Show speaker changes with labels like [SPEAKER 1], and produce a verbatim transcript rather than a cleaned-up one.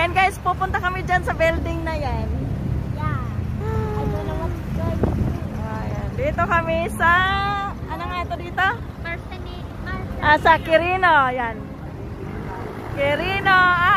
[SPEAKER 1] Ayan guys, pupunta kami dyan sa building na yan.
[SPEAKER 2] Yeah. I don't know what's going on.
[SPEAKER 1] Ayan. Dito kami sa... Ano nga ito dito?
[SPEAKER 2] Martini. Martini.
[SPEAKER 1] Ah, sa Quirino. Ayan. Quirino